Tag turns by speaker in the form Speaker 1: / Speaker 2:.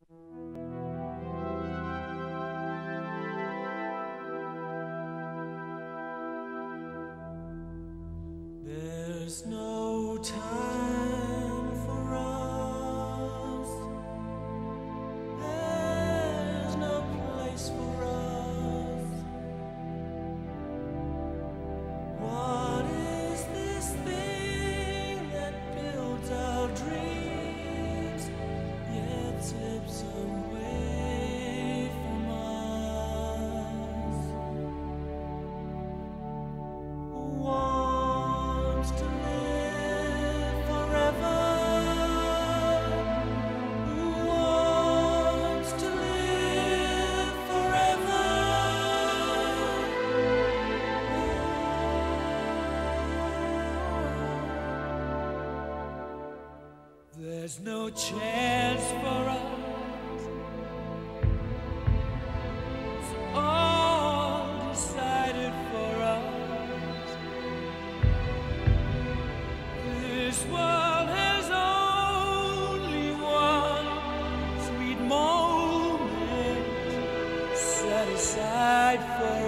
Speaker 1: There's no time for us. There's no place for us. What is this thing that builds our dreams, yet slips away from us? Wants to live forever. Who wants to live forever? There's no chance for us. It's all decided for us. This world has only one sweet moment set aside for